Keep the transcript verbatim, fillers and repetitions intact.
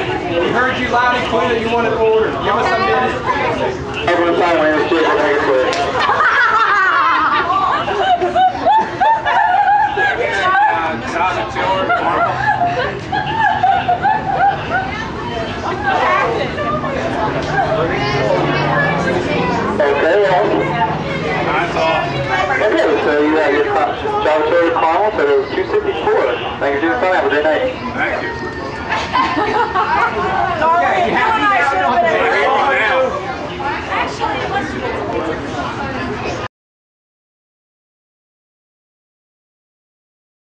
We heard you loud and clear that you wanted order. Give us a minute. Everyone's fine when it's just make it quick. Okay, well. Okay, so you have your Java Cherry Caramel for two sixty-four. Thank you,